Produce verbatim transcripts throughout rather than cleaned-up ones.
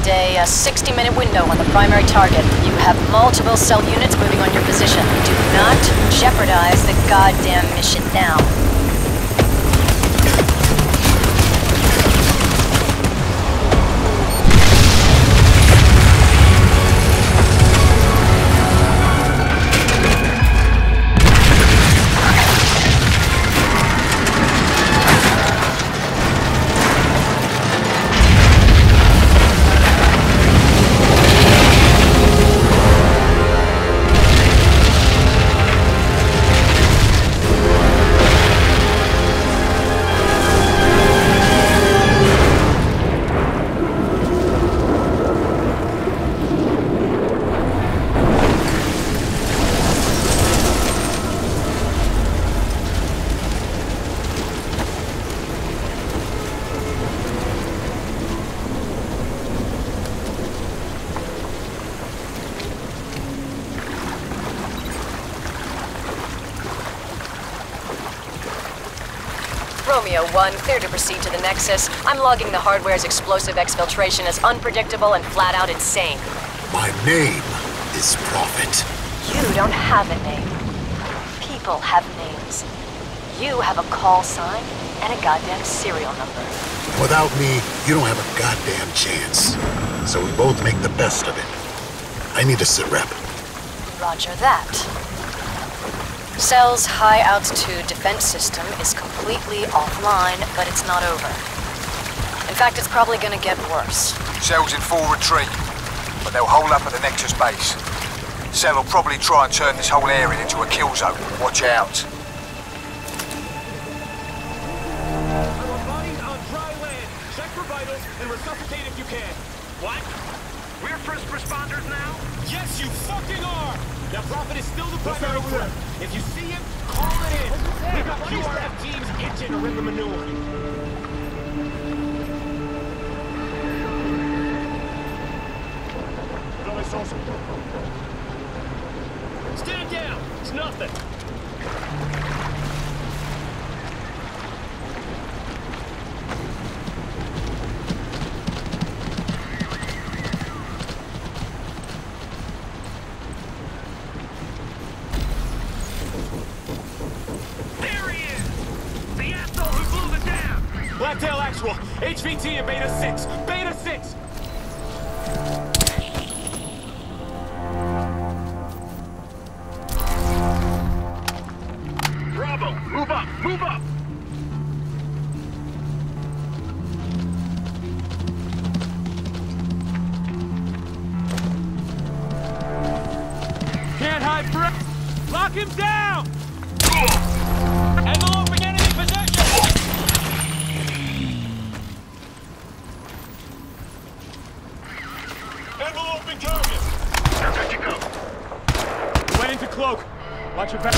marked a sixty minute window on the primary target. You have multiple cell units moving on your position. Do not jeopardize the goddamn mission now. Romeo one, clear to proceed to the Nexus. I'm logging the hardware's explosive exfiltration as unpredictable and flat-out insane. My name is Prophet. You don't have a name. People have names. You have a call sign and a goddamn serial number. Without me, you don't have a goddamn chance. So we both make the best of it. I need a sit rep. Roger that. Cell's high-altitude defense system is completely offline, but it's not over. In fact, it's probably gonna get worse. Cell's in full retreat, but they'll hold up at the Nexus base. Cell will probably try and turn this whole area into a kill zone. Watch out. Bodies on dry land. Check for vitals and resuscitate if you can. What? We're first responders now? Yes, you fucking are! Now, Prophet is still the primary threat. If you see him, call it in. We got Q R F teams itching to rip him a new one. Stand down. It's nothing. Blacktail Actual, H V T and Beta six. Beta six! Bravo, move up, move up! Can't hide forever! Lock him down! Enveloping enemy possession! Enveloping target! Now good to go. Went into cloak. Watch your back.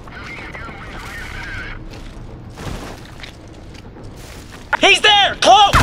He's there! Close!